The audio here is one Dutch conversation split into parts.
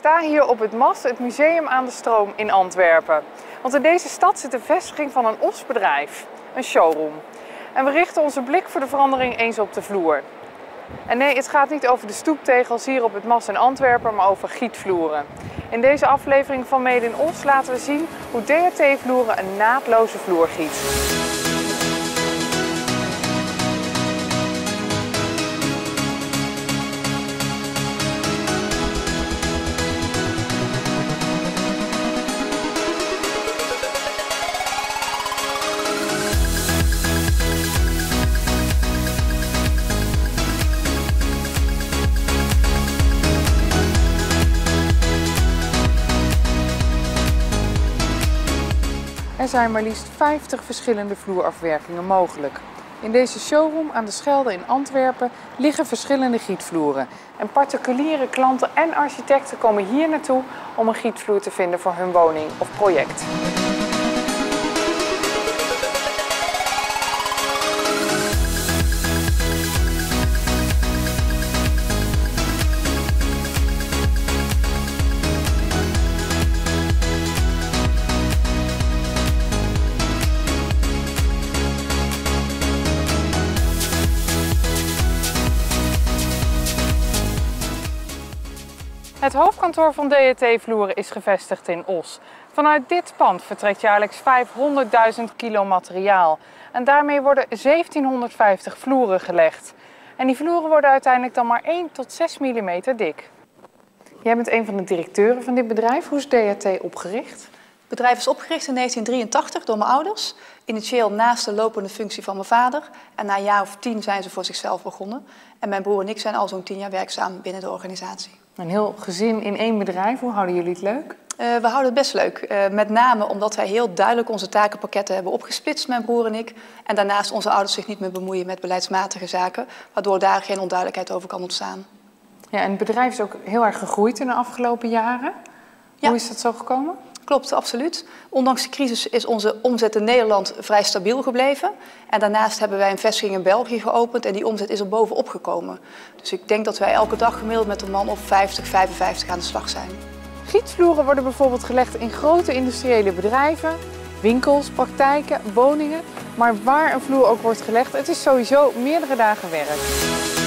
sta hier op het MAS, het Museum aan de Stroom in Antwerpen. Want in deze stad zit de vestiging van een OS-bedrijf, een showroom. En we richten onze blik voor de verandering eens op de vloer. En nee, het gaat niet over de stoeptegels hier op het MAS in Antwerpen, maar over gietvloeren. In deze aflevering van Made in Os laten we zien hoe DHT-vloeren een naadloze vloer giet. Er zijn maar liefst 50 verschillende vloerafwerkingen mogelijk. In deze showroom aan de Schelde in Antwerpen liggen verschillende gietvloeren. En particuliere klanten en architecten komen hier naartoe om een gietvloer te vinden voor hun woning of project. Het hoofdkantoor van DHT-vloeren is gevestigd in Os. Vanuit dit pand vertrekt jaarlijks 500.000 kilo materiaal. En daarmee worden 1750 vloeren gelegd. En die vloeren worden uiteindelijk dan maar 1 tot 6 mm dik. Jij bent een van de directeuren van dit bedrijf. Hoe is DHT opgericht? Het bedrijf is opgericht in 1983 door mijn ouders. Initieel naast de lopende functie van mijn vader. En na een jaar of 10 zijn ze voor zichzelf begonnen. En mijn broer en ik zijn al zo'n 10 jaar werkzaam binnen de organisatie. Een heel gezin in één bedrijf. Hoe houden jullie het leuk? We houden het best leuk. Met name omdat wij heel duidelijk onze takenpakketten hebben opgesplitst, mijn broer en ik. En daarnaast onze ouders zich niet meer bemoeien met beleidsmatige zaken. Waardoor daar geen onduidelijkheid over kan ontstaan. Ja, en het bedrijf is ook heel erg gegroeid in de afgelopen jaren. Ja. Hoe is dat zo gekomen? Klopt, absoluut. Ondanks de crisis is onze omzet in Nederland vrij stabiel gebleven. En daarnaast hebben wij een vestiging in België geopend en die omzet is er bovenop gekomen. Dus ik denk dat wij elke dag gemiddeld met een man of 50, 55 aan de slag zijn. Gietvloeren worden bijvoorbeeld gelegd in grote industriële bedrijven, winkels, praktijken, woningen. Maar waar een vloer ook wordt gelegd, het is sowieso meerdere dagen werk.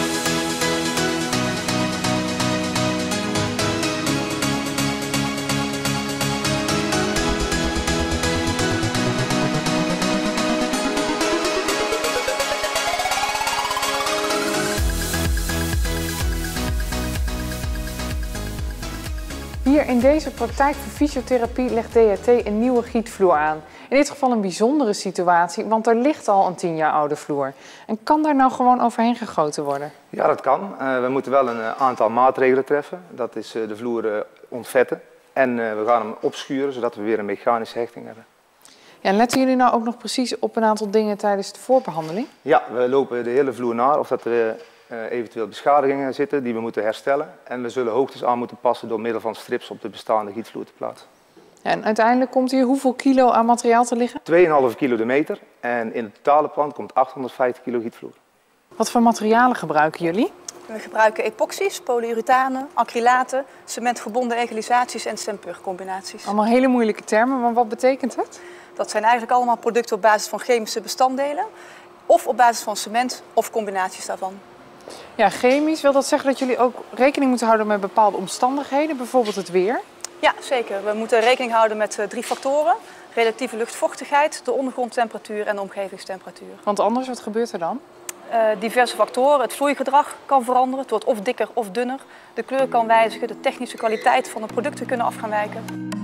Hier in deze praktijk voor fysiotherapie legt DHT een nieuwe gietvloer aan. In dit geval een bijzondere situatie, want er ligt al een 10 jaar oude vloer. En kan daar nou gewoon overheen gegoten worden? Ja, dat kan. We moeten wel een aantal maatregelen treffen. Dat is de vloer ontvetten en we gaan hem opschuren, zodat we weer een mechanische hechting hebben. Ja, en letten jullie nou ook nog precies op een aantal dingen tijdens de voorbehandeling? Ja, we lopen de hele vloer na of dat er eventueel beschadigingen zitten die we moeten herstellen. En we zullen hoogtes aan moeten passen door middel van strips op de bestaande gietvloer te plaatsen. Ja, en uiteindelijk komt hier hoeveel kilo aan materiaal te liggen? 2,5 kilo de meter en in het totale pand komt 850 kilo gietvloer. Wat voor materialen gebruiken jullie? We gebruiken epoxies, polyurethanen, acrylaten, cementverbonden egalisaties en Stenpur-combinaties. Allemaal hele moeilijke termen, maar wat betekent het? Dat zijn eigenlijk allemaal producten op basis van chemische bestanddelen. Of op basis van cement of combinaties daarvan. Ja, chemisch wil dat zeggen dat jullie ook rekening moeten houden met bepaalde omstandigheden, bijvoorbeeld het weer? Ja, zeker. We moeten rekening houden met 3 factoren. Relatieve luchtvochtigheid, de ondergrondtemperatuur en de omgevingstemperatuur. Want anders, wat gebeurt er dan? Diverse factoren. Het vloeigedrag kan veranderen. Het wordt of dikker of dunner. De kleur kan wijzigen. De technische kwaliteit van de producten kunnen af gaan wijken.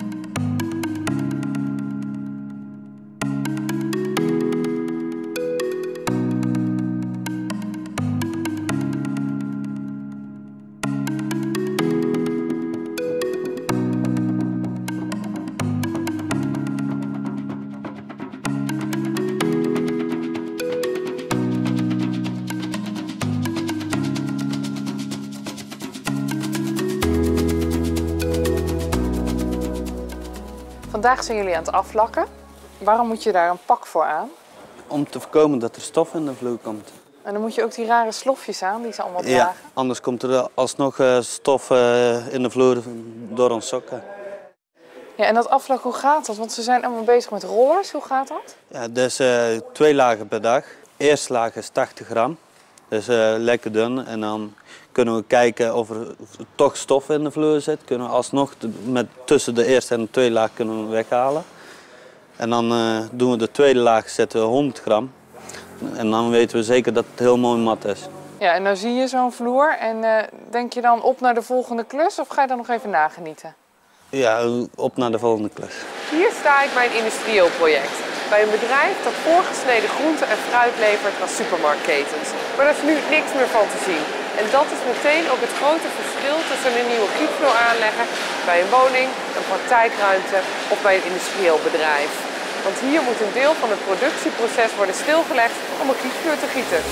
Vandaag zijn jullie aan het aflakken. Waarom moet je daar een pak voor aan? Om te voorkomen dat er stof in de vloer komt. En dan moet je ook die rare slofjes aan die ze allemaal dragen. Ja, anders komt er alsnog stof in de vloer door ons sokken. Ja, en dat afvlak, hoe gaat dat? Want ze zijn allemaal bezig met rollers. Hoe gaat dat? Ja, dus 2 lagen per dag. De eerste laag is 80 gram. Dus lekker dun. En dan kunnen we kijken of er toch stof in de vloer zit. Kunnen we alsnog tussen de eerste en de tweede laag kunnen we weghalen. En dan doen we de tweede laag, zetten we 100 gram. En dan weten we zeker dat het heel mooi mat is. Ja, en nou zie je zo'n vloer. En denk je dan op naar de volgende klus of ga je dan nog even nagenieten? Ja, op naar de volgende klus. Hier sta ik bij een industrieel project. Bij een bedrijf dat voorgesneden groenten en fruit levert aan supermarktketens. Maar daar is nu niks meer van te zien. En dat is meteen ook het grote verschil tussen een nieuwe gietvloer aanleggen bij een woning, een praktijkruimte of bij een industrieel bedrijf. Want hier moet een deel van het productieproces worden stilgelegd om een gietvloer te gieten.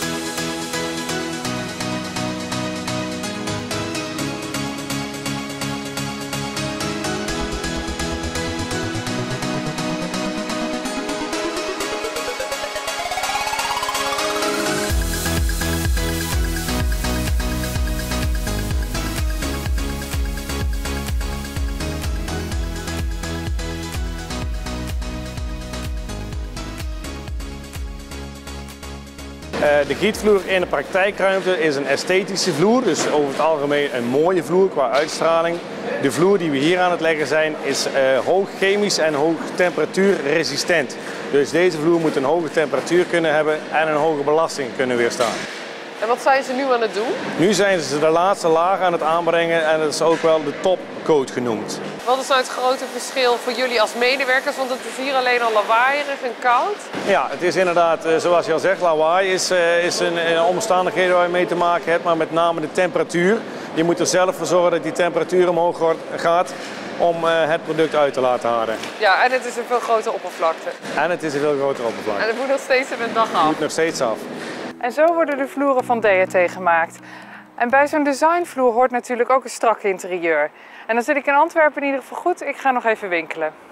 De gietvloer in de praktijkruimte is een esthetische vloer, dus over het algemeen een mooie vloer qua uitstraling. De vloer die we hier aan het leggen zijn is hoog chemisch en hoog temperatuurresistent. Dus deze vloer moet een hoge temperatuur kunnen hebben en een hoge belasting kunnen weerstaan. En wat zijn ze nu aan het doen? Nu zijn ze de laatste laag aan het aanbrengen en dat is ook wel de topcoat genoemd. Wat is nou het grote verschil voor jullie als medewerkers? Want het is hier alleen al lawaaierig en koud. Ja, het is inderdaad, zoals je al zegt, lawaai is een omstandigheden waar je mee te maken hebt, maar met name de temperatuur. Je moet er zelf voor zorgen dat die temperatuur omhoog gaat om het product uit te laten haren. Ja, en het is een veel grotere oppervlakte. En het is een veel grotere oppervlakte. En het moet nog steeds in een dag af. Het moet nog steeds af. En zo worden de vloeren van DHT gemaakt. En bij zo'n designvloer hoort natuurlijk ook een strak interieur. En dan zit ik in Antwerpen in ieder geval goed. Ik ga nog even winkelen.